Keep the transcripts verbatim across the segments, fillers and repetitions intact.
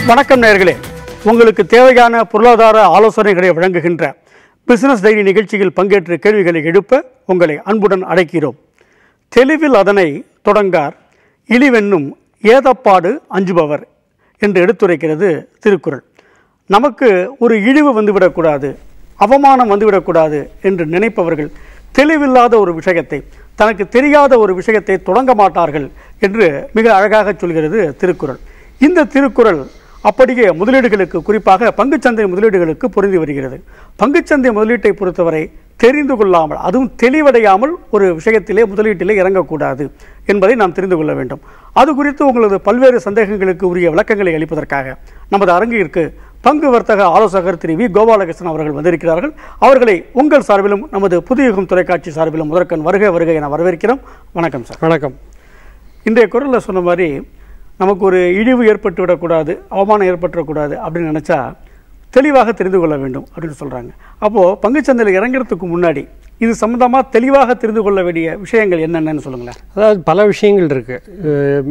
வணக்கம் நேயர்களே, உங்களுக்கு தேவையான பொருளாதார ஆலோசனைகளை வழங்குகின்ற பிசினஸ் டைரி நிகழ்ச்சியில் பங்கேற்று கேள்விகளை எழுப்ப உங்களை அன்புடன் அழைக்கிறோம். தெளிவில் அதனை தொடங்கார் இழிவென்னும் ஏதப்பாடு அஞ்சுபவர் என்று எடுத்துரைக்கிறது திருக்குறள். நமக்கு ஒரு இழிவு வந்துவிடக்கூடாது, அவமானம் வந்துவிடக்கூடாது என்று நினைப்பவர்கள் தெளிவில்லாத ஒரு விஷயத்தை, தனக்கு தெரியாத ஒரு விஷயத்தை தொடங்க மாட்டார்கள் என்று மிக அழகாக சொல்கிறது திருக்குறள். இந்த திருக்குறள் அப்படியே முதலீடுகளுக்கு, குறிப்பாக பங்குச்சந்தை முதலீடுகளுக்கு பொருந்தி வருகிறது. பங்குச்சந்தை முதலீட்டை பொறுத்தவரை தெரிந்து கொள்ளாமல், அதுவும் தெளிவடையாமல் ஒரு விஷயத்திலே முதலீட்டிலே இறங்கக்கூடாது என்பதை நாம் தெரிந்து கொள்ள வேண்டும். அது குறித்து உங்களது பல்வேறு சந்தேகங்களுக்கு உரிய விளக்கங்களை அளிப்பதற்காக நமது அரங்கிற்கு பங்கு வர்த்தக ஆலோசகர் திரு வி கோபாலகிருஷ்ணன் அவர்கள் வந்திருக்கிறார்கள். அவர்களை உங்கள் சார்பிலும் நமது புதியுகம் தொலைக்காட்சி சார்பிலும் முதற்கண் வருகை வருகை என வரவேற்கிறோம். வணக்கம் சார். வணக்கம். இன்றைய குரலில் சொன்ன மாதிரி நமக்கு ஒரு இழிவு ஏற்பட்டு விடக்கூடாது, அவமானம் ஏற்பட்டுவிடக்கூடாது அப்படின்னு நினச்சா தெளிவாக தெரிந்து கொள்ள வேண்டும் அப்படின்னு சொல்கிறாங்க. அப்போது பங்குச்சந்தையில் இறங்கிறதுக்கு முன்னாடி இது சம்மந்தமாக தெளிவாக தெரிந்து கொள்ள வேண்டிய விஷயங்கள் என்னென்னு சொல்லுங்களேன். அதாவது பல விஷயங்கள் இருக்குது.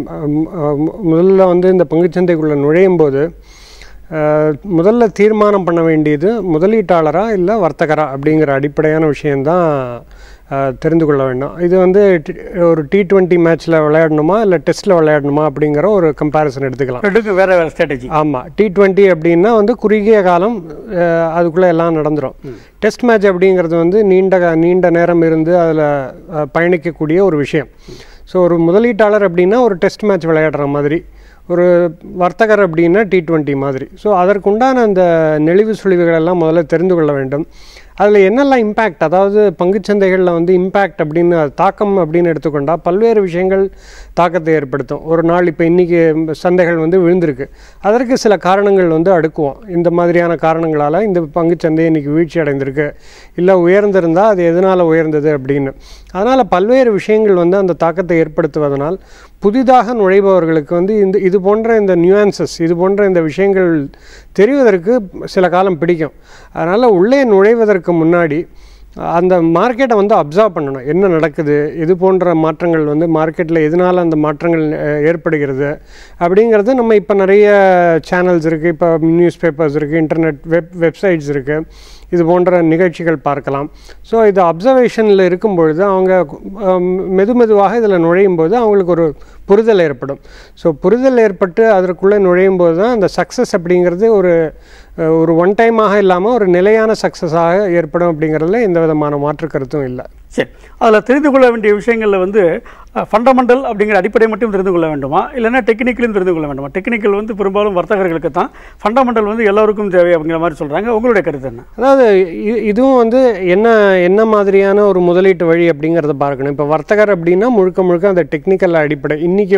முதல்ல வந்து இந்த பங்குச்சந்தைக்குள்ளே நுழையும் போது முதல்ல தீர்மானம் பண்ண வேண்டியது முதலீட்டாளரா இல்லை வர்த்தகரா அப்படிங்கிற அடிப்படையான விஷயந்தான் தெரிந்து கொள்ள வேண்டும். இது வந்து ஒரு டி டுவெண்ட்டி மேட்ச்சில் விளையாடணுமா இல்லை டெஸ்ட்டில் விளையாடணுமா அப்படிங்கிற ஒரு கம்பேரிசன் எடுத்துக்கலாம். வேறு வேறு ஸ்ட்ராட்டஜி. ஆமாம், டி டுவெண்ட்டி அப்படின்னா வந்து குறுகிய காலம் அதுக்குள்ளே எல்லாம் நடந்துடும். டெஸ்ட் மேட்ச் அப்படிங்கிறது வந்து நீண்ட நீண்ட நேரம் இருந்து அதில் பயணிக்கக்கூடிய ஒரு விஷயம். ஸோ ஒரு முதலீட்டாளர் அப்படின்னா ஒரு டெஸ்ட் மேட்ச் விளையாடுற மாதிரி, ஒரு வர்த்தகர் அப்படின்னா டி டுவெண்ட்டி மாதிரி. ஸோ அதற்குண்டான அந்த நெளிவு சுழிவுகள் எல்லாம் முதல்ல தெரிந்து கொள்ள வேண்டும். அதில் என்னெல்லாம் இம்பேக்ட், அதாவது பங்குச்சந்தைகளில் வந்து இம்பேக்ட் அப்படின்னு தாக்கம் அப்படின்னு எடுத்துக்கொண்டால் பல்வேறு விஷயங்கள் தாக்கத்தை ஏற்படுத்தும். ஒரு நாள் இப்போ இன்றைக்கி சந்தைகள் வந்து விழுந்திருக்கு, அதற்கு சில காரணங்கள் வந்து அடுக்குவோம். இந்த மாதிரியான காரணங்களால் இந்த பங்குச்சந்தை இன்றைக்கி வீழ்ச்சி அடைந்திருக்கு, இல்லை உயர்ந்திருந்தால் அது எதனால் உயர்ந்தது அப்படின்னு. அதனால் பல்வேறு விஷயங்கள் வந்து அந்த தாக்கத்தை ஏற்படுத்துவதனால் புதிதாக நுழைபவர்களுக்கு வந்து இந்த இது போன்ற இந்த நியூயான்சஸ், இது போன்ற இந்த விஷயங்கள் தெரிவதற்கு சில காலம் பிடிக்கும். அதனால் உள்ளே நுழைவதற்கு முன்னாடி அந்த மார்க்கெட்டை வந்து அப்சர்வ் பண்ணணும். என்ன நடக்குது, இது போன்ற மாற்றங்கள் வந்து மார்க்கெட்டில் எதனால் அந்த மாற்றங்கள் ஏற்படுகிறது அப்படிங்கிறது. நம்ம இப்போ நிறைய சேனல்ஸ் இருக்குது, இப்போ நியூஸ் பேப்பர்ஸ் இருக்குது, இன்டர்நெட் வெப் வெப்சைட்ஸ் இருக்குது, இது போன்ற நிகழ்ச்சிகள் பார்க்கலாம். ஸோ இது அப்சர்வேஷனில் இருக்கும் பொழுது அவங்க மெது மெதுவாக இதில் நுழையும் போது அவங்களுக்கு ஒரு புரிதல் ஏற்படும். ஸோ புரிதல் ஏற்பட்டு அதற்குள்ளே நுழையும் போது தான் அந்த சக்ஸஸ் அப்படிங்கிறது ஒரு ஒரு ஒன் டைமாக இல்லாமல் ஒரு நிலையான சக்ஸஸாக ஏற்படும் அப்படிங்கிறதுல எந்த விதமான மாற்று கருத்தும் இல்லை. சரி, அதில் தெரிந்து கொள்ள வேண்டிய விஷயங்களில் வந்து ஃபண்டமெண்டல் அப்படிங்கிற அடிப்படை மட்டும் தெரிந்து கொள்ள வேண்டுமா, இல்லைன்னா டெக்னிக்கலும் தெரிந்து கொள்ள வேண்டுமா? டெக்னிக்கல் வந்து பெரும்பாலும் வர்த்தகர்களுக்கு தான், ஃபண்டமெண்டல் வந்து எல்லாருக்கும் தேவை அப்படிங்கிற மாதிரி சொல்கிறாங்க. உங்களுடைய கருத்து என்ன? அதாவது இதுவும் வந்து என்ன என்ன மாதிரியான ஒரு முதலீட்டு வழி அப்படிங்கிறத பார்க்கணும். இப்போ வர்த்தகர் அப்படின்னா முழுக்க முழுக்க அந்த டெக்னிக்கல் அடிப்படை. இன்றைக்கி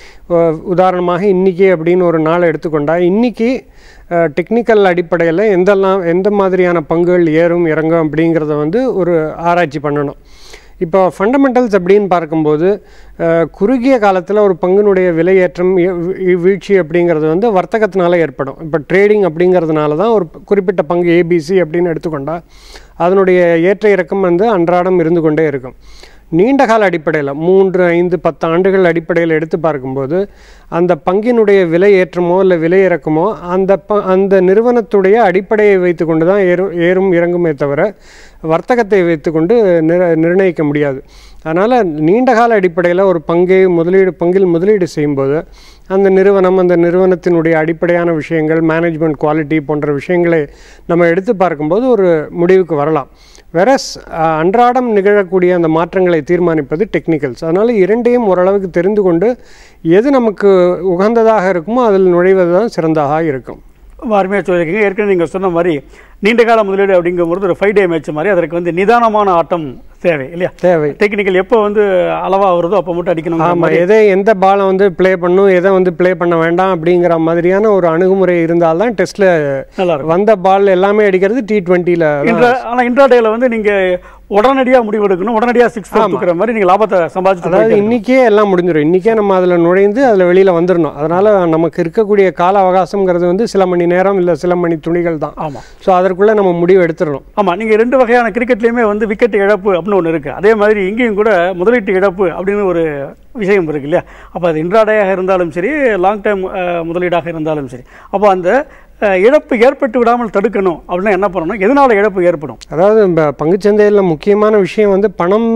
உதாரணமாக இன்றைக்கி அப்படின்னு ஒரு நாளை எடுத்துக்கொண்டால் இன்றைக்கி டெக்னிக்கல் அடிப்படையில் எந்தெல்லாம் எந்த மாதிரியான பங்குகள் ஏறும் இறங்கும் அப்படிங்கிறத வந்து ஒரு ஆராய்ச்சி பண்ணணும். இப்போ ஃபண்டமெண்டல்ஸ் அப்படின்னு பார்க்கும்போது குறுகிய காலத்தில் ஒரு பங்கினுடைய விலையேற்றம் வீழ்ச்சி அப்படிங்கிறது வந்து வர்த்தகத்தினால ஏற்படும். இப்போ ட்ரேடிங் அப்படிங்கிறதுனால தான் ஒரு குறிப்பிட்ட பங்கு ஏபிசி அப்படின்னு எடுத்துக்கொண்டால் அதனுடைய ஏற்ற இறக்கம் வந்து அன்றாடம் இருந்து கொண்டே இருக்கும். நீண்ட கால அடிப்படையில் மூன்று ஐந்து பத்து ஆண்டுகள் அடிப்படையில் எடுத்து பார்க்கும்போது அந்த பங்கினுடைய விலை ஏற்றமோ இல்லை விலை இறக்கமோ அந்த ப அந்த நிறுவனத்துடைய அடிப்படையை வைத்து கொண்டு தான் ஏறும் ஏறும் இறங்குமே தவிர வர்த்தகத்தை வைத்துக்கொண்டு நிர் நிர்ணயிக்க முடியாது. அதனால் நீண்ட கால அடிப்படையில் ஒரு பங்கை முதலீடு பங்கில் முதலீடு செய்யும்போது அந்த நிறுவனம், அந்த நிறுவனத்தினுடைய அடிப்படையான விஷயங்கள், மேனேஜ்மெண்ட் குவாலிட்டி போன்ற விஷயங்களை நம்ம எடுத்து பார்க்கும்போது ஒரு முடிவுக்கு வரலாம். வெரஸ் அன்றாடம் நிகழக்கூடிய அந்த மாற்றங்களை தீர்மானிப்பது டெக்னிக்கல்ஸ். அதனால் இரண்டையும் ஓரளவுக்கு தெரிந்து கொண்டு எது நமக்கு உகந்ததாக இருக்குமோ அதில் நுழைவது தான் சிறந்ததாக இருக்கும். அருமையாக சொல்லியிருக்கீங்க. ஏற்கனவே நீங்கள் சொன்ன மாதிரி நீண்ட கால முதலீடு அப்படிங்கும்போது ஒரு ஃபைவ் டே மேட்ச் மாதிரி அதற்கு வந்து நிதானமான ஆட்டம் தேவை இல்லையா? தேவை. டெக்னிக்கல் எப்போ வந்து அளவாக வருதோ அப்போ மட்டும் அடிக்கணும். ஆமாம், எதை எந்த பாலை வந்து ப்ளே பண்ணும், எதை வந்து ப்ளே பண்ண வேண்டாம் அப்படிங்கிற மாதிரியான ஒரு அணுகுமுறை இருந்தால்தான் டெஸ்ட்டில் நல்லா இருக்கும். வந்த பால் எல்லாமே அடிக்கிறது டி டுவெண்ட்டியில். ஆனால் இன்ட்ராடேயில் வந்து நீங்கள் உடனடியா முடிவெடுக்கணும், உடனடியா சிக்ஸ் தூக்குற மாதிரி நீங்க லாபத்தை சம்பாதிச்சு, அதாவது இன்னைக்கே எல்லாம் முடிஞ்சிடும், இன்னைக்கே நம்ம அதுல நுழைந்து அதுல வெளியில வந்துடணும். அதனால நமக்கு இருக்கக்கூடிய கால அவகாசம்ங்கிறது வந்து சில மணி நேரம் இல்ல சில மணி துணிகள் தான். ஆமா. ஸோ அதற்குள்ள நம்ம முடிவு எடுத்துடணும். ஆமா, நீங்க ரெண்டு வகையான கிரிக்கெட்லயுமே வந்து விக்கெட் இழப்பு அப்படின்னு ஒன்று இருக்கு. அதே மாதிரி இங்கேயும் கூட முதலீட்டு இழப்பு அப்படின்னு ஒரு விஷயம் இருக்கு இல்லையா? அப்போ அது இன்ட்ராடேயாக இருந்தாலும் சரி, லாங் டைம் முதலீடாக இருந்தாலும் சரி, அப்போ அந்த இழப்பு ஏற்பட்டு விடாமல் தடுக்கணும் அப்படின்னா என்ன பண்ணணும்? எதனால இழப்பு ஏற்படும்? அதாவது பங்குச்சந்தையில் முக்கியமான விஷயம் வந்து பணம்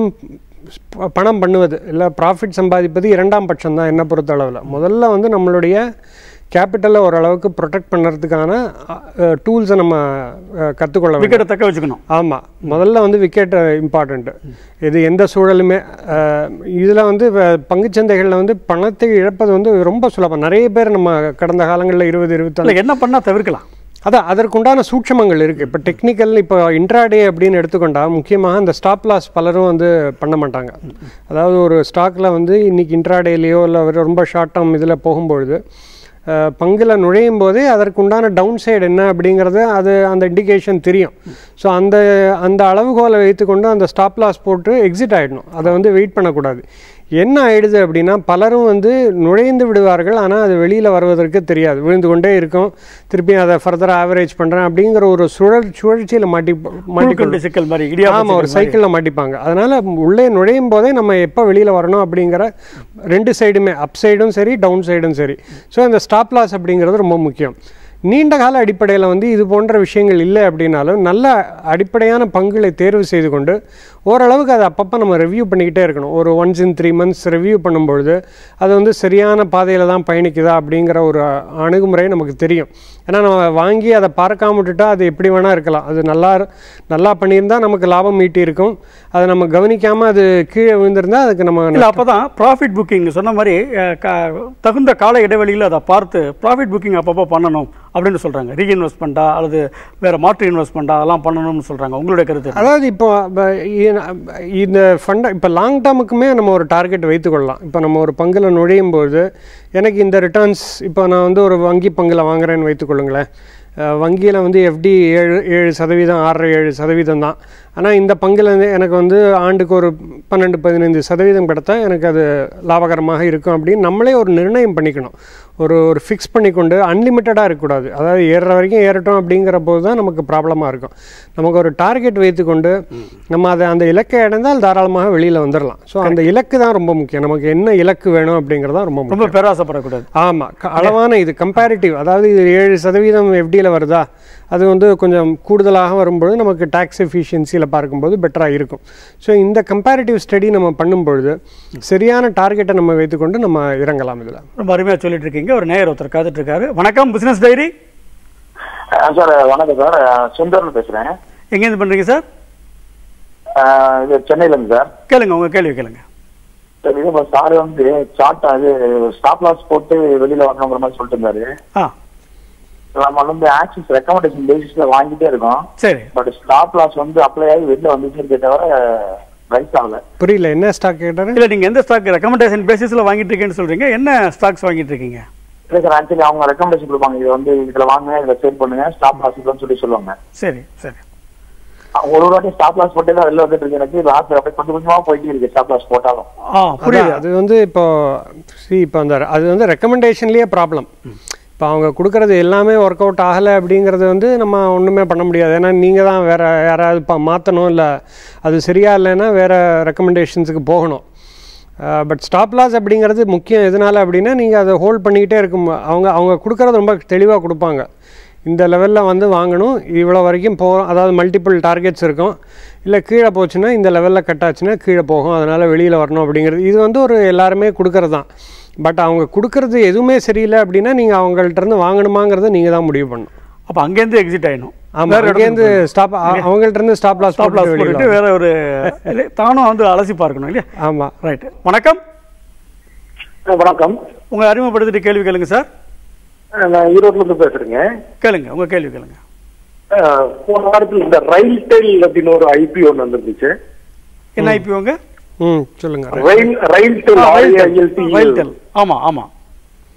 பணம் பண்ணுவது இல்லை ப்ராஃபிட் சம்பாதிப்பது இரண்டாம் பட்சம் தான் என்ன பொறுத்த அளவில். முதல்ல வந்து நம்மளுடைய கேபிட்டலை ஓரளவுக்கு ப்ரொடெக்ட் பண்ணுறதுக்கான டூல்ஸை நம்ம கற்றுக்கொள்ள, விக்கெட்டை தக்க வச்சுக்கணும். ஆமாம், முதல்ல வந்து விக்கெட் இம்பார்ட்டண்ட்டு. இது எந்த சூழலுமே இதில் வந்து பங்குச்சந்தைகளில் வந்து பணத்தை இழப்பது வந்து ரொம்ப சுலபம். நிறைய பேர் நம்ம கடந்த காலங்களில் இருபது இருபத்தாறு என்ன பண்ணால் தவிர்க்கலாம். அதான் அதற்குண்டான சூட்சமங்கள் இருக்குது. இப்போ டெக்னிக்கல், இப்போ இன்ட்ராடே அப்படின்னு எடுத்துக்கொண்டால் முக்கியமாக இந்த ஸ்டாப் லாஸ் பலரும் வந்து பண்ண மாட்டாங்க. அதாவது ஒரு ஸ்டாக்கில் வந்து இன்றைக்கி இன்ட்ராடேலேயோ இல்லை ரொம்ப ஷார்ட் டேர்ம் இதில் போகும்பொழுது பங்கில் நுழையும் போதே அதற்குண்டான டவுன் சைடு என்ன அப்படிங்கிறது அது அந்த இண்டிகேஷன் தெரியும். ஸோ அந்த அந்த அளவுகோலை வைத்துக்கொண்டு அந்த ஸ்டாப் லாஸ் போட்டு எக்ஸிட் ஆகிடணும். அதை வந்து வெயிட் பண்ணக்கூடாது. என்ன ஆயிடுது அப்படின்னா பலரும் வந்து நுழைந்து விடுவார்கள், ஆனால் அது வெளியில் வருவதற்கு தெரியாது, விழுந்து கொண்டே இருக்கும். திருப்பி அதை ஃபர்தராக ஆவரேஜ் பண்ணுறேன் அப்படிங்கிற ஒரு சுழல் சுழற்சியில் மாட்டி மாட்டிக்கொண்டு சிக்கல் மாதிரி, ஆமாம், ஒரு சைக்கிளில் மாட்டிப்பாங்க. அதனால் உள்ளே நுழையும் போதே நம்ம எப்போ வெளியில் வரணும் அப்படிங்கிற ரெண்டு சைடுமே, அப் சைடும் சரி டவுன் சைடும் சரி. ஸோ இந்த ஸ்டாப் லாஸ் அப்படிங்கிறது ரொம்ப முக்கியம். நீண்ட கால அடிப்படையில் வந்து இது போன்ற விஷயங்கள் இல்லை அப்படின்னாலும் நல்ல அடிப்படையான பங்குகளை தேர்வு செய்து கொண்டு ஓரளவுக்கு அதை அப்பப்போ நம்ம ரிவ்யூ பண்ணிக்கிட்டே இருக்கணும். ஒரு once in three months review பண்ணும்பொழுது அது வந்து சரியான பாதையில் தான் பயணிக்குதா அப்படிங்கிற ஒரு அணுகுமுறை நமக்கு தெரியும். ஏன்னா நம்ம வாங்கி அதை பார்க்காம விட்டுட்டா அது எப்படி வேணால் இருக்கலாம். அது நல்லா நல்லா பண்ணியிருந்தால் நமக்கு லாபம் ஈட்டி இருக்கும். அதை நம்ம கவனிக்காமல் அது கீழே விழுந்திருந்தால் அதுக்கு நம்ம இல்லை, அப்போ தான் ப்ராஃபிட் புக்கிங் சொன்ன மாதிரி தகுந்த கால இடைவெளியில் அதை பார்த்து ப்ராஃபிட் புக்கிங் அப்பப்போ பண்ணணும் அப்படின்னு சொல்கிறாங்க. ரீஇன்வெஸ்ட்மெண்ட்டா அல்லது வேறு மாற்று இன்வெஸ்ட்மெண்ட்டா அதெல்லாம் பண்ணணும்னு சொல்கிறாங்க. உங்களுடைய கருத்து? அதாவது இப்போ இந்த ஃபண்டை இப்போ லாங் டேர்முக்குமே நம்ம ஒரு டார்கெட் வைத்துக்கொள்ளலாம். இப்போ நம்ம ஒரு பங்கில் நுழையும் போது எனக்கு இந்த ரிட்டர்ன்ஸ், இப்போ நான் வந்து ஒரு வங்கி பங்கில் வாங்குறேன்னு வைத்துக்கொள்ளுங்களேன். வங்கியில் வந்து எஃப்டி ஏழு ஏழு சதவீதம் ஆறரை ஏழு சதவீதம் தான். ஆனால் இந்த பங்கில் எனக்கு வந்து ஆண்டுக்கு ஒரு பன்னெண்டு பதினைந்து சதவீதம் கிடைத்தா எனக்கு அது லாபகரமாக இருக்கும் அப்படின்னு நம்மளே ஒரு நிர்ணயம் பண்ணிக்கணும். ஒரு ஒரு ஃபிக்ஸ் பண்ணிக்கொண்டு அன்லிமிட்டடாக இருக்கக்கூடாது. அதாவது ஏறுற வரைக்கும் ஏறட்டும் அப்படிங்கிற போது தான் நமக்கு ப்ராப்ளமாக இருக்கும். நமக்கு ஒரு டார்கெட் வைத்துக்கொண்டு நம்ம அதை அந்த இலக்கை அடைந்தால் தாராளமாக வெளியில் வந்துடலாம். ஸோ அந்த இலக்கு தான் ரொம்ப முக்கியம். நமக்கு என்ன இலக்கு வேணும் அப்படிங்கிறதா ரொம்ப முக்கியம். ரொம்ப பேராசப்படக்கூடாது. ஆமாம், அளவான இது கம்பேரிட்டிவ். அதாவது இது ஏழு சதவீதம் எஃப்டியில் வருதா, அது வந்து கொஞ்சம் கூடுதலாக வரும்பொழுது நமக்கு டேக்ஸ் எஃபிஷியன்சியில் பார்க்கும்போது பெட்டராக இருக்கும். ஸோ இந்த கம்பேரிட்டிவ் ஸ்டடி நம்ம பண்ணும்பொழுது சரியான டார்கெட்டை நம்ம வைத்துக்கொண்டு நம்ம இறங்கலாம். இதில் ரொம்ப அருமையாக சொல்லிட்டு இருக்கீங்க. ஒரு நேயர் ஒருத்தர் காத்துட்டு இருக்காரு. வணக்கம், பிசினஸ் டைரி. சார் வணக்கம் சார், சுந்தர் பேசுறேன். எங்கேருந்து பண்றீங்க சார்? இது சென்னையிலேருந்து சார். கேளுங்க, உங்க கேள்வி கேளுங்க. சார் இது சார் வந்து சார்ட் அது ஸ்டாப் லாஸ் போட்டு வெளியில வரணுங்கிற மாதிரி சொல்லிட்டு இருந்தாரு. நம்ம வந்து ஆக்சிஸ் ரெக்கமெண்டேஷன் பேசிஸ்ல வாங்கிட்டே இருக்கோம். சரி, பட் ஸ்டாப் லாஸ் வந்து அப்ளை ஆகி வெளில வந்துட்டே தவிர ரைஸ் ஆகல. புரியல, என்ன ஸ்டாக் கேட்டாரு? இல்ல, நீங்க எந்த ஸ்டாக் ரெக்கமெண்டேஷன் பேசிஸ்ல வாங்கிட்டு இருக்கீங்கன்னு சொல்றீங்க? என்ன ஸ்டாக்ஸ் வாங்கிட்டு இருக்கீங்க? இல்லை சார், ஆக்சுவலி அவங்க ரெக்கமெண்டேஷன் கொடுப்பாங்க, இது வந்து இதுல வாங்குங்க, இதுல சேல் பண்ணுங்க, ஸ்டாப் லாஸ் சொல்லி சொல்லுவாங்க. சரி சரி. ஒரு ஒரு வாட்டி ஸ்டாப் லாஸ் போட்டு தான் வெளில வந்துட்டு இருக்கு. எனக்கு லாஸ் அப்படியே கொஞ்சம் கொஞ்சமா போயிட்டு இருக்கு ஸ்டாப் லாஸ் போட்டாலும். புரியுது. அது வந்து இப்போ சி இப்போ அந்த அது வந்து ரெக்கமெண்டேஷன்லயே ப்ராப்ளம். இப்போ அவங்க கொடுக்குறது எல்லாமே ஒர்க் அவுட் ஆகலை அப்படிங்கிறது வந்து நம்ம ஒன்றுமே பண்ண முடியாது. ஏன்னா நீங்கள் தான் வேறு யாராவது இப்போ மாற்றணும், இல்லை அது சரியா இல்லைன்னா வேறு ரெக்கமெண்டேஷன்ஸுக்கு போகணும். பட் ஸ்டாப் லாஸ் அப்படிங்கிறது முக்கியம். எதனால் அப்படின்னா நீங்கள் அதை ஹோல்ட் பண்ணிக்கிட்டே இருக்கும். அவங்க அவங்க கொடுக்குறது ரொம்ப தெளிவாக கொடுப்பாங்க. இந்த லெவலில் வந்து வாங்கணும், இவ்வளோ வரைக்கும் போகும், அதாவது மல்டிபிள் டார்கெட்ஸ் இருக்கும். இல்லை கீழே போச்சுன்னா இந்த லெவலில் கட் ஆச்சுன்னா கீழே போகும், அதனால் வெளியில் வரணும் அப்படிங்கிறது இது வந்து ஒரு எல்லாருமே கொடுக்கறது தான். பட் அவங்க கொடுக்கறது எதுவுமே சரியில்லை அப்படின்னா நீங்கள் அவங்கள்ட்ட இருந்து வாங்கணுமாங்கிறத நீங்கள் தான் முடிவு பண்ணணும். அப்போ அங்கேருந்து எக்ஸிட் ஆகிடும். ஆமாம், அங்கேருந்து ஸ்டாப் அவங்கள்ட்ட இருந்து ஸ்டாப் லாஸ் ஸ்டாப் லாஸ் போட்டு வேற ஒரு தானும் வந்து அலசி பார்க்கணும் இல்லையா? ஆமாம், ரைட். வணக்கம். வணக்கம். உங்க அறிமுகப்படுத்திட்டு கேள்வி கேளுங்க சார். நான் ஈரோட்ல இருந்து பேசுறேங்க. கேளுங்க, உங்க கேள்வி கேளுங்க. போன வாரத்தில் இந்த ரயில் டெல் அப்படின்னு ஒரு ஐபி ஒன்று வந்துருந்துச்சு. என்ன ஐபிஓங்க? ம் சொல்லுங்க. Rail RailTel RailTel. ஆமா ஆமா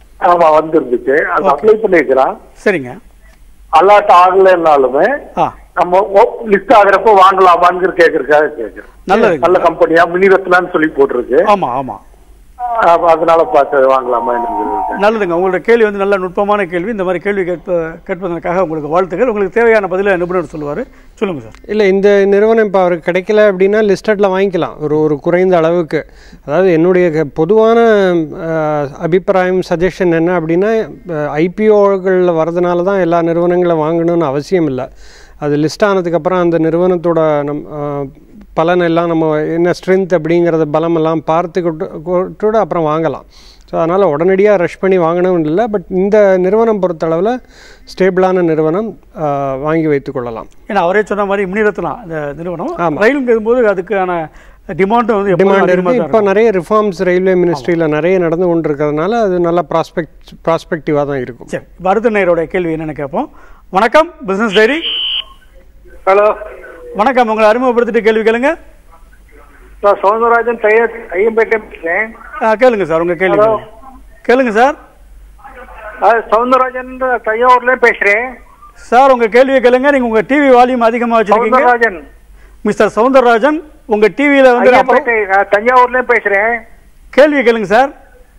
ஆமா வந்துருந்துச்சு. அது அப்ளை பண்ணிருக்கிறான். சரிங்க. அலாட் ஆகலைன்னாலுமே நம்ம லிஸ்ட் ஆகிறப்போ வாங்கலாமான்னு கேக்குறதுக்காக கேக்குறேன். நல்லது, நல்ல கம்பெனியா மினிரத்னான்னு சொல்லி போட்டிருக்கு. ஆமா ஆமா, அதனால பார்த்து வாங்கலாமா? நல்லதுங்க. உங்களோட கேள்வி வந்து நல்ல நுட்பமான கேள்வி. இந்த மாதிரி கேள்வி கேட்ப கேட்பதற்காக உங்களுக்கு வாழ்த்துக்கள். உங்களுக்கு தேவையான பதில நிபுணர் சொல்லுவார். சொல்லுங்கள் சார். இல்லை, இந்த நிறுவனம் இப்போ அவருக்கு கிடைக்கல அப்படின்னா லிஸ்டடில் வாங்கிக்கலாம் ஒரு ஒரு குறைந்த அளவுக்கு. அதாவது என்னுடைய பொதுவான அபிப்பிராயம் சஜஷன் என்ன அப்படின்னா, ஐபிஓகளில் வரதுனால தான் எல்லா நிறுவனங்களும் வாங்கணும்னு அவசியம் இல்லை. அது லிஸ்ட் ஆனதுக்கப்புறம் அந்த நிறுவனத்தோட நம் பலன் எல்லாம் நம்ம என்ன ஸ்ட்ரென்த் அப்படிங்கிறத பலமெல்லாம் பார்த்துக்கிட்டு அப்புறம் வாங்கலாம். ஸோ அதனால் உடனடியாக ரஷ் பண்ணி வாங்கணும்னு இல்லை. பட் இந்த நிறுவனம் பொறுத்தளவில் ஸ்டேபிளான நிறுவனம் வாங்கி வைத்து கொள்ளலாம். ஏன்னா அவரே சொன்ன மாதிரி முன்னிறுத்தலாம் இந்த நிறுவனம். ரயிலுங்கும் போது அதுக்கான டிமாண்டும் வந்து டிமாண்ட் இருக்குது. இப்போ நிறைய ரிஃபார்ம்ஸ் ரயில்வே மினிஸ்ட்ரியில் நிறைய நடந்து கொண்டு இருக்கிறதுனால அது நல்ல ப்ராஸ்பெக்ட் ப்ராஸ்பெக்டிவாக தான் இருக்கும். சரி, அடுத்த நேரோட கேள்வி என்னென்னு கேட்போம். வணக்கம், பிஸ்னஸ் டைரி. ஹலோ, வணக்கம். உங்களை அறிமுகப்படுத்திட்டு கேள்வி கேளுங்க. சார் சவுந்தரராஜன் தையர் ஐயம்பேட்டை பேசுகிறேன். கேளுங்க சார், உங்க கேள்வி கேளுங்க சார். சவுந்தரராஜன் தையூர்ல பேசுறேன் சார். உங்க கேள்வியை கேளுங்க. நீங்க உங்க டிவி வால்யூம் அதிகமா வச்சிருக்கீங்க. சவுந்தரராஜன், மிஸ்டர் சவுந்தரராஜன், உங்க டிவியில வந்து தஞ்சாவூர்ல பேசுறேன். கேள்வி கேளுங்க சார்.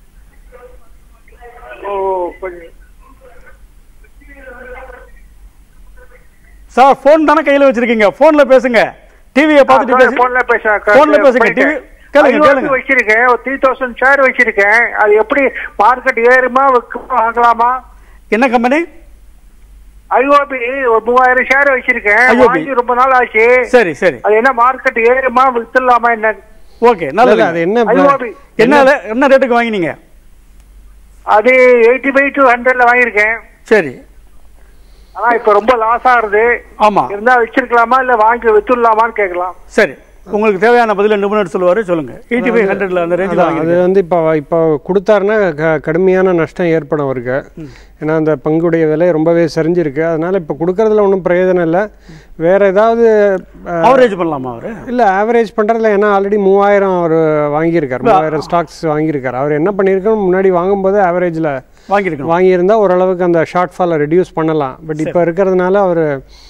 சார் போன் தானே கையில வச்சிருக்கீங்க, போன்ல பேசுங்க. டிவியை பார்த்துட்டு பேசுங்க. போன்ல பேசுங்க. போன்ல பேசுங்க. டிவி கேளுங்க கேளுங்க. வச்சிருக்கேன் ஒரு த்ரீ தௌசண்ட் ஷேர் வச்சிருக்கேன். அது எப்படி மார்க்கெட் ஏறுமா வாங்கலாமா? என்ன கம்பெனி? ஐஓபி ஒரு மூவாயிரம் ஷேர் வச்சிருக்கேன். வாங்கி ரொம்ப நாள் ஆச்சு. சரி சரி. அது என்ன மார்க்கெட் ஏறுமா வித்துடலாமா என்ன? ஓகே, நல்லது. அது என்ன என்ன என்ன ரேட்டுக்கு வாங்கினீங்க? அது எயிட்டி ஃபைவ் டு ஹண்ட்ரட்ல வாங்கியிருக்கேன். சரி. ஆனா இப்ப ரொம்ப லாஸ் ஆகுது. ஆமா, இருந்தா வச்சிருக்கலாமா இல்ல வாங்கி வித்துடலாமான்னு கேட்கலாம். சரி, உங்களுக்கு தேவையான பதில நிபுணர் சொல்லுவாரு. சொல்லுங்க. எயிட்டி ஃபைவ் ஹண்ட்ரட்ல அந்த ரேஞ்சில் அது வந்து இப்போ இப்போ கொடுத்தாருன்னா கடுமையான நஷ்டம் ஏற்படும் அவருக்கு. ஏன்னா அந்த பங்குடைய விலை ரொம்பவே சரிஞ்சிருக்கு. அதனால இப்போ கொடுக்கறதுல ஒன்றும் பிரயோஜனம் இல்லை. வேற ஏதாவது ஆவரேஜ் பண்ணலாமா அவரு? இல்லை, ஆவரேஜ் பண்ணுறதுல ஏன்னா ஆல்ரெடி மூவாயிரம் அவர் வாங்கியிருக்காரு. மூவாயிரம் ஸ்டாக்ஸ் வாங்கியிருக்காரு. அவர் என்ன பண்ணியிருக்கணும், முன்னாடி வாங்கும்போது ஆவரேஜில் வாங்கியிருக்கணும். வாங்கியிருந்தா ஓரளவுக்கு அந்த ஷார்ட் ஃபாலை ரெடியூஸ் பண்ணலாம். பட் இப்போ இருக்கிறதுனால அவர்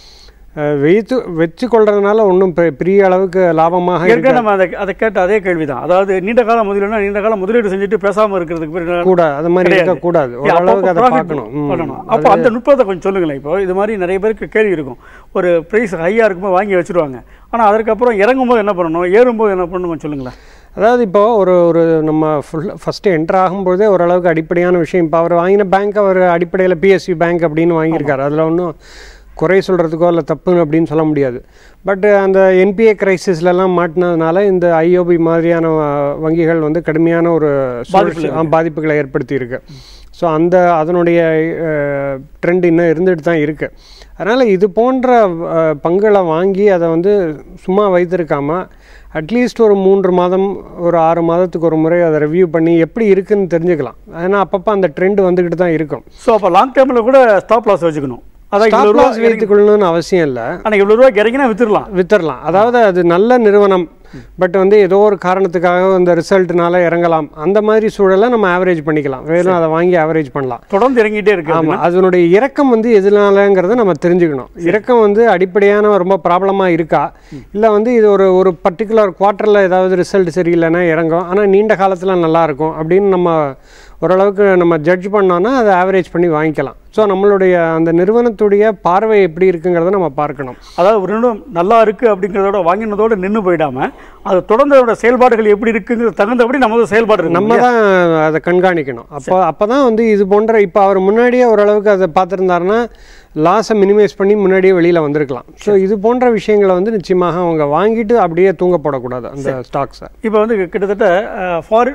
வைத்து வச்சு கொள்றதுனால ஒன்றும் பெரிய அளவுக்கு லாபமாக இருக்கு. நம்ம அதை அதை கேட்ட அதே கேள்விதான். அதாவது நீண்ட கால முதலீடுனா நீண்ட கால முதலீடு செஞ்சுட்டு பேசாம இருக்கிறதுக்கு கூட அது மாதிரி இருக்கக்கூடாது. ஓரளவுக்கு அதை பார்க்கணும். அப்போ அந்த நுட்பத்தை கொஞ்சம் சொல்லுங்களேன். இப்போ இது மாதிரி நிறைய பேருக்கு கேள்வி இருக்கும். ஒரு ப்ரைஸ் ஹையாக இருக்கும்போது வாங்கி வச்சுருவாங்க. ஆனால் அதுக்கப்புறம் இறங்கும்போது என்ன பண்ணணும், ஏறும்போது என்ன பண்ணணும் கொஞ்சம் சொல்லுங்களேன். அதாவது இப்போ ஒரு ஒரு நம்ம ஃபுல் ஃபஸ்ட்டு என்ட்ரு ஆகும்போதே ஓரளவுக்கு அடிப்படையான விஷயம். இப்போ அவர் வாங்கின பேங்க் அவர் அடிப்படையில் பிஎஸ்சி பேங்க் அப்படின்னு வாங்கியிருக்காரு. அதில் ஒன்றும் குறை சொல்கிறதுக்கோ இல்லை தப்புன்னு அப்படின்னு சொல்ல முடியாது. பட் அந்த என்பிஏ கிரைசிஸ்லாம் மாட்டினதுனால இந்த ஐஓபி மாதிரியான வங்கிகள் வந்து கடுமையான ஒரு பாதிப்புகளை ஏற்படுத்தி இருக்கு. ஸோ அந்த அதனுடைய ட்ரெண்ட் இன்னும் இருந்துட்டு தான் இருக்குது. அதனால் இது போன்ற பங்குகளை வாங்கி அதை வந்து சும்மா வைத்திருக்காமல் அட்லீஸ்ட் ஒரு மூன்று மாதம் ஒரு ஆறு மாதத்துக்கு ஒரு முறை அதை ரிவ்யூ பண்ணி எப்படி இருக்குன்னு தெரிஞ்சுக்கலாம். ஏன்னா அப்பப்போ அந்த ட்ரெண்ட் வந்துக்கிட்டு தான் இருக்கும். ஸோ அப்போ லாங் டேர்மில் கூட ஸ்டாப் லாஸ் வச்சுக்கணும். வைத்துக்கொள்ளணும்னு அவசியம் இல்லை. ஆனால் இவ்வளோ ரூபாய்க்கு இறங்கினா வித்துடலாம் வித்துடலாம் அதாவது அது நல்ல நிறுவனம். பட் வந்து ஏதோ ஒரு காரணத்துக்காக அந்த ரிசல்ட்னால இறங்கலாம். அந்த மாதிரி சூழலை நம்ம ஆவரேஜ் பண்ணிக்கலாம். வேணும் அதை வாங்கி ஆவரேஜ் பண்ணலாம். தொடர்ந்து இறங்கிட்டே இருக்கு. ஆமாம், அதனுடைய இறக்கம் வந்து எதனாலங்கிறத நம்ம தெரிஞ்சுக்கணும். இறக்கம் வந்து அடிப்படையான ரொம்ப ப்ராப்ளமாக இருக்கா, இல்லை வந்து இது ஒரு ஒரு பர்டிகுலர் குவார்ட்டரில் ஏதாவது ரிசல்ட் சரியில்லைன்னா இறங்கும், ஆனால் நீண்ட காலத்தில் நல்லாயிருக்கும் அப்படின்னு நம்ம ஓரளவுக்கு நம்ம ஜட்ஜ் பண்ணோன்னா அதை ஆவரேஜ் பண்ணி வாங்கிக்கலாம். ஸோ நம்மளுடைய அந்த நிறுவனத்துடைய பார்வை எப்படி இருக்குங்கிறத நம்ம பார்க்கணும். அதாவது ஒரு நிறுவனம் நல்லா இருக்குது அப்படிங்கிறதோட வாங்கினதோடு நின்று போயிடாமல் அது தொடர்ந்து அதோட செயல்பாடுகள் எப்படி இருக்குங்கிறது தகுந்தபடி நம்ம செயல்பாடு நம்ம தான் அதை கண்காணிக்கணும். அப்போ அப்போ தான் வந்து இது போன்ற இப்போ அவர் முன்னாடியே ஓரளவுக்கு அதை பார்த்துருந்தாருன்னா லாஸை மினிமைஸ் பண்ணி முன்னாடியே வெளியில் வந்திருக்கலாம். ஸோ இது போன்ற விஷயங்களை வந்து நிச்சயமாக அவங்க வாங்கிட்டு அப்படியே தூங்க போடக்கூடாது அந்த ஸ்டாக்ஸை. இப்போ வந்து கிட்டத்தட்ட ஃபாரின்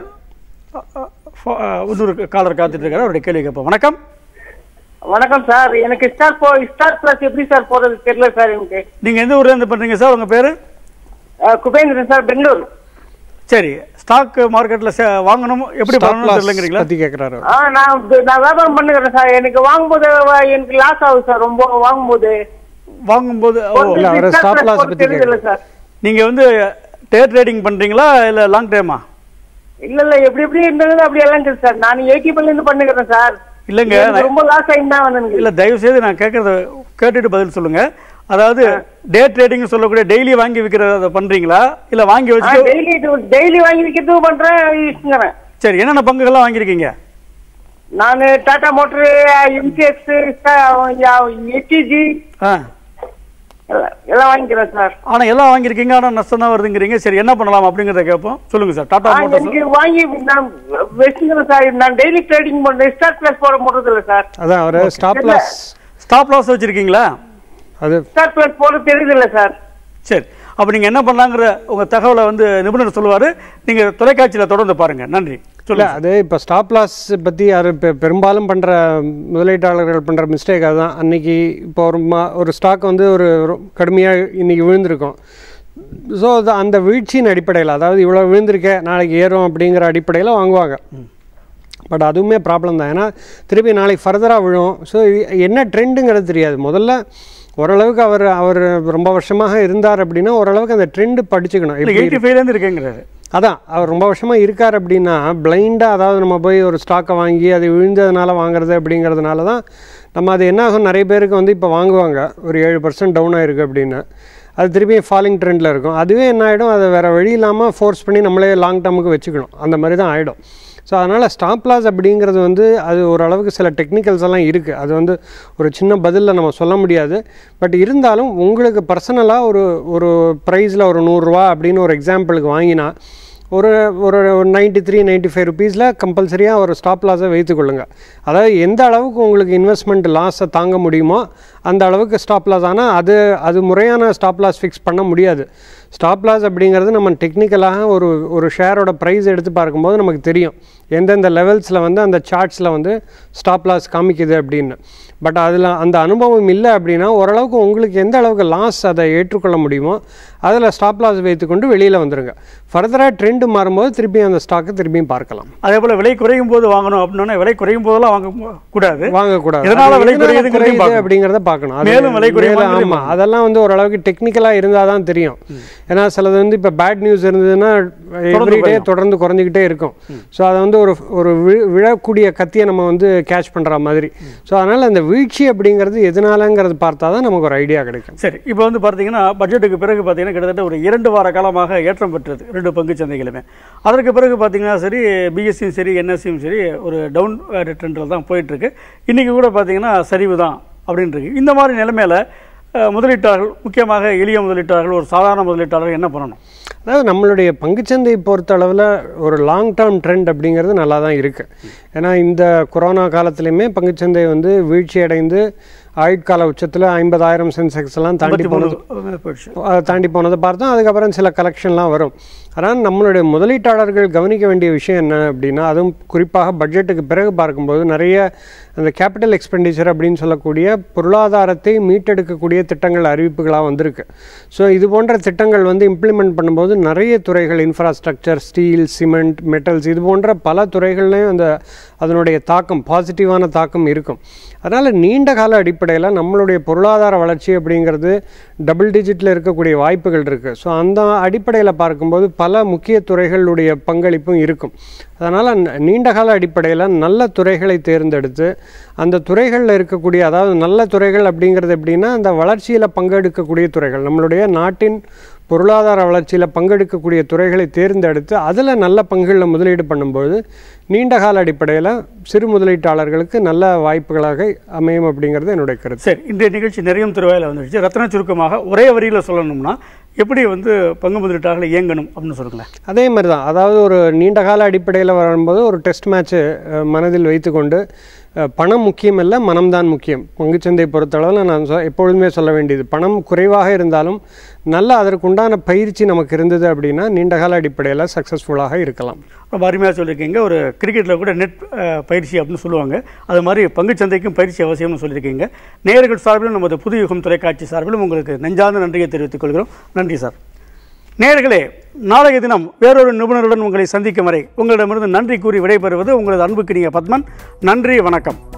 இன்னொரு காலர் காத்துட்டு இருக்காரு. அவருடைய கேள்வி கேட்போம். வணக்கம். வணக்கம் சார். எனக்கு ஸ்டார் போ ஸ்டார் பிளஸ் எப்படி சார் போறது தெரியல சார் எனக்கு. நீங்க எந்த ஊர்ல இருந்து பண்றீங்க சார்? உங்க பேரு? குபேந்திரன் சார், பெங்களூர். சரி, ஸ்டாக் மார்க்கெட்ல வாங்கணும் எப்படி பண்ணணும் தெரியலங்கறீங்களா? பத்தி கேக்குறாரு. ஆ நான் நான் வியாபாரம் பண்ணுகிறேன் சார். எனக்கு வாங்கும்போது எனக்கு லாஸ் ஆகுது சார். ரொம்ப வாங்கும்போது வாங்கும்போது அவர் ஸ்டாப் லாஸ் பத்தி கேக்குறாரு சார். நீங்க வந்து டே ட்ரேடிங் பண்றீங்களா இல்ல லாங் டேமா? இல்ல இல்ல எப்படி எப்படி இருந்தது அப்படி எல்லாம் இருக்கு சார். நான் எயிட்டில இருந்து பண்ணுகிறேன் சார். இல்லங்க, ரொம்ப லாஸ் ஆயிட்டா வந்து. இல்ல தயவு செய்து நான் கேக்குறத கேட்டுட்டு பதில் சொல்லுங்க. அதாவது டே ட்ரேடிங் சொல்லக்கூடிய டெய்லி வாங்கி விற்கிறத பண்றீங்களா இல்ல வாங்கி வச்சு டெய்லி டெய்லி வாங்கி விற்கிறது பண்றேன். சரி, என்னென்ன பங்குகள்லாம் வாங்கியிருக்கீங்க? நான் டாடா மோட்டர், எம்டிஎக்ஸ், எஸ்டிஜி எல்லாம் வாங்கிக்கிறேன் சார். ஆனா எல்லாம் வாங்கியிருக்கீங்க, ஆனா நஷ்டம் தான் வருதுங்கிறீங்க. சரி, என்ன பண்ணலாம் அப்படிங்கறத கேட்போம். சொல்லுங்க சார். டாடா மோட்டர்ஸ் வாங்கி நான் வெச்சுக்கிறேன் சார். நான் டெய்லி ட்ரேடிங் பண்றேன். ஸ்டாப் லாஸ் போட முடியறது இல்ல சார். அதான் ஒரு ஸ்டாப் லாஸ் ஸ்டாப் லாஸ் வச்சிருக்கீங்களா? அது ஸ்டாப் லாஸ் போட தெரியுது இல்ல சார். சரி, அப்ப நீங்க என்ன பண்ணலாங்கிற உங்க தகவலை வந்து நிபுணர் சொல்லுவாரு. நீங்க தொலைக்காட்சியில தொடர்ந்து பாருங்க. நன்றி. சொல்ல அது இப்போ ஸ்டாப் லாஸ் பற்றி யார் இப்போ பெரும்பாலும் பண்ணுற முதலீட்டாளர்கள் பண்ணுற மிஸ்டேக் அதுதான். அன்றைக்கி இப்போ ஒரு மா ஒரு ஸ்டாக் வந்து ஒரு கடுமையாக இன்றைக்கி விழுந்திருக்கும். ஸோ அது அந்த வீழ்ச்சியின் அடிப்படையில், அதாவது இவ்வளோ விழுந்திருக்கேன் நாளைக்கு ஏறும் அப்படிங்கிற அடிப்படையில் வாங்குவாங்க. பட் அதுவுமே ப்ராப்ளம் தான். ஏன்னா திருப்பி நாளைக்கு ஃபர்தராக விழும். ஸோ என்ன ட்ரெண்டுங்கிறது தெரியாது. முதல்ல ஓரளவுக்கு அவர் அவர் ரொம்ப வருஷமாக இருந்தார் அப்படின்னா ஓரளவுக்கு அந்த ட்ரெண்டு படிச்சுக்கணும். எயிட்டி ஃபைவ்லேருந்து இருக்கேங்கிறாரு. அதான் அவர் ரொம்ப வருஷமாக இருக்கார் அப்படின்னா பிளைண்டாக, அதாவது நம்ம போய் ஒரு ஸ்டாக்கை வாங்கி அது விழுந்ததுனால வாங்குறது அப்படிங்கிறதுனால தான் நம்ம அது என்ன ஆகும், நிறைய பேருக்கு வந்து இப்போ வாங்குவாங்க ஒரு ஏழு பர்சன்ட் டவுன் ஆகிருக்கு அப்படின்னு, அது திருப்பி ஃபாலிங் ட்ரெண்டில் இருக்கும். அதுவே என்ன ஆகிடும், அதை வேறு வழி இல்லாமல் ஃபோர்ஸ் பண்ணி நம்மளே லாங் டேர்முக்கு வச்சுக்கணும். அந்த மாதிரி தான் ஆகிடும். ஸோ அதனால் ஸ்டாப் லாஸ் அப்படிங்கிறது வந்து அது ஓரளவுக்கு சில டெக்னிக்கல்ஸ் எல்லாம் இருக்குது. அது வந்து ஒரு சின்ன பதிலில் நம்ம சொல்ல முடியாது. பட் இருந்தாலும் உங்களுக்கு பர்சனலாக ஒரு ஒரு ப்ரைஸில் ஒரு நூறுரூவா அப்படின்னு ஒரு எக்ஸாம்பிளுக்கு வாங்கினா ஒரு ஒரு நைன்ட்டி த்ரீ நைன்ட்டி ஃபைவ் ருபீஸில் கம்பல்சரியாக ஒரு ஸ்டாப் லாஸை வைத்துக்கொள்ளுங்கள். அதாவது எந்த அளவுக்கு உங்களுக்கு இன்வெஸ்ட்மெண்ட் லாஸை தாங்க முடியுமோ அந்த அளவுக்கு ஸ்டாப் லாஸ். ஆனால் அது அது முறையான ஸ்டாப் லாஸ் ஃபிக்ஸ் பண்ண முடியாது. ஸ்டாப் லாஸ் அப்படிங்கிறது நம்ம டெக்னிக்கலாக ஒரு ஒரு ஷேரோட ப்ரைஸ் எடுத்து பார்க்கும்போது நமக்கு தெரியும் எந்தெந்த லெவல்ஸில் வந்து அந்த சார்ட்ஸில் வந்து ஸ்டாப் லாஸ் காமிக்குது அப்படின்னு. பட் அதில் அந்த அனுபவம் இல்லை அப்படின்னா ஓரளவுக்கு உங்களுக்கு எந்த அளவுக்கு லாஸ் அதை ஏற்றுக்கொள்ள முடியுமோ அதில் ஸ்டாப் லாஸ் வைத்துக்கொண்டு வெளியில் வந்துடுங்க. ஃபர்தராக ட்ரெண்டு மாறும்போது திருப்பி அந்த ஸ்டாக்கை திரும்பியும் பார்க்கலாம். அதே போல் விலை குறையும் போது வாங்கணும் அப்படின்னா விலை குறையும் போதெல்லாம் வாங்கக்கூடாது வாங்கக்கூடாது இதனால விலை குறையுது அப்படிங்கிறத பார்க்கணும். மேலும் விலை குறையும். ஆமாம், அதெல்லாம் வந்து ஓரளவுக்கு டெக்னிக்கலாக இருந்தால் தான் தெரியும். ஏன்னா சிலது வந்து இப்போ பேட் நியூஸ் இருந்ததுன்னா எவ்ரிடே தொடர்ந்து குறைஞ்சிக்கிட்டே இருக்கும். ஸோ அதை வந்து ஒரு ஒரு விழக்கூடிய கத்தியை நம்ம வந்து கேட்ச் பண்ணுற மாதிரி. ஸோ அதனால் அந்த வீழ்ச்சி அப்படிங்கிறது எதனாலங்கிறது பார்த்தா தான் நமக்கு ஒரு ஐடியா கிடைக்கும். சரி, இப்போ வந்து பார்த்தீங்கன்னா பட்ஜெட்டுக்கு பிறகு பார்த்தீங்கன்னா கிட்டத்தட்ட ஒரு இரண்டு வார காலமாக ஏற்றம் பெற்றது ரெண்டு பங்கு சந்தைகளுமே. அதற்கு பிறகு பார்த்தீங்கன்னா சரி பிஎஸ்சியும் சரி என்எஸ்சியும் சரி ஒரு டவுன் ட்ரெண்டில் தான் போயிட்டுருக்கு. இன்றைக்கி கூட பார்த்தீங்கன்னா சரிவு தான் அப்படின்ட்டு. இந்த மாதிரி நிலைமையில் முதலீட்டாளர்கள், முக்கியமாக எளிய முதலீட்டாளர்கள், ஒரு சாதாரண முதலீட்டாளர்கள் என்ன பண்ணணும்? அதாவது நம்மளுடைய பங்குச்சந்தையை பொறுத்த அளவில் ஒரு லாங் டேர்ம் ட்ரெண்ட் அப்படிங்கிறது நல்லா தான் இருக்குது. ஏன்னா இந்த கொரோனா காலத்துலேயுமே பங்குச்சந்தை வந்து வீழ்ச்சி அடைந்து ஆயுட்கால உச்சத்தில் ஐம்பதாயிரம் சென்செக்ஸ் எல்லாம் தாண்டி போனது தாண்டி போனதை பார்த்தோம். அதுக்கப்புறம் சில கலெக்ஷன்லாம் வரும். ஆனால் நம்மளுடைய முதலீட்டாளர்கள் கவனிக்க வேண்டிய விஷயம் என்ன அப்படின்னா, அதுவும் குறிப்பாக பட்ஜெட்டுக்கு பிறகு பார்க்கும்போது நிறைய அந்த கேபிட்டல் எக்ஸ்பெண்டிச்சர் அப்படின்னு சொல்லக்கூடிய பொருளாதாரத்தை மீட்டெடுக்கக்கூடிய திட்டங்கள் அறிவிப்புகளாக வந்திருக்கு. ஸோ இது போன்ற திட்டங்கள் வந்து இம்ப்ளிமெண்ட் பண்ணும்போது நிறைய துறைகள், இன்ஃப்ராஸ்ட்ரக்சர், ஸ்டீல், சிமெண்ட், மெட்டல்ஸ், இது போன்ற பல துறைகள்லையும் அந்த அதனுடைய தாக்கம், பாசிட்டிவான தாக்கம் இருக்கும். அதனால் நீண்ட கால அடிப்படையில் நம்மளுடைய பொருளாதார வளர்ச்சி அப்படிங்கிறது டபுள் டிஜிட்டில் இருக்கக்கூடிய வாய்ப்புகள் இருக்குது. ஸோ அந்த அடிப்படையில் பார்க்கும்போது பல முக்கிய துறைகளுடைய பங்களிப்பும் இருக்கும். அதனால் நீண்ட கால அடிப்படையில் நல்ல துறைகளை தேர்ந்தெடுத்து அந்த துறைகளில் இருக்கக்கூடிய, அதாவது நல்ல துறைகள் அப்படிங்கிறது எப்படின்னா அந்த வளர்ச்சியில் பங்கெடுக்கக்கூடிய துறைகள், நம்மளுடைய நாட்டின் பொருளாதார வளர்ச்சியில் பங்கெடுக்கக்கூடிய துறைகளை தேர்ந்தெடுத்து அதில் நல்ல பங்குகளில் முதலீடு பண்ணும்போது நீண்ட கால அடிப்படையில் சிறு முதலீட்டாளர்களுக்கு நல்ல வாய்ப்புகளாக அமையும் அப்படிங்கிறது என்னுடைய கருத்து. சரி, இன்றைய நிகழ்ச்சி நிறைய துறைவாயில் வந்துடுச்சு. ரத்ன சுருக்கமாக ஒரே வரியில் சொல்லணும்னா எப்படி வந்து பங்கு முதலீட்டாளர்கள் இயங்கணும் அப்படின்னு சொல்லுங்களேன். அதே மாதிரி தான், அதாவது ஒரு நீண்ட கால அடிப்படையில் வரும்போது ஒரு டெஸ்ட் மேட்ச்சு மனதில் வைத்துக்கொண்டு பணம் முக்கியம் இல்லை, மனம்தான் முக்கியம். பங்குச்சந்தை பொறுத்தளவில் நான் சொ எப்பொழுதுமே சொல்ல வேண்டியது, பணம் குறைவாக இருந்தாலும் நல்ல அதற்குண்டான பயிற்சி நமக்கு இருந்தது அப்படின்னா நீண்டகால அடிப்படையில் சக்ஸஸ்ஃபுல்லாக இருக்கலாம். ரொம்ப அருமையாக சொல்லியிருக்கீங்க. ஒரு கிரிக்கெட்டில் கூட நெட் பயிற்சி அப்படின்னு சொல்லுவாங்க, அது மாதிரி பங்குச்சந்தைக்கும் பயிற்சி அவசியம்னு சொல்லியிருக்கீங்க. நேயர்கள் சார்பிலும் நமது புது யுகம் தொலைக்காட்சி சார்பிலும் உங்களுக்கு நெஞ்சார்ந்த நன்றியை தெரிவித்துக் கொள்கிறோம். நன்றி சார். நேயர்களே, நாளைய தினம் வேறொரு நிபுணருடன் உங்களை சந்திக்கும் வரை உங்களிடமிருந்து நன்றி கூறி விடைபெறுவது உங்களது அன்புக்கினிய பத்மன். நன்றி, வணக்கம்.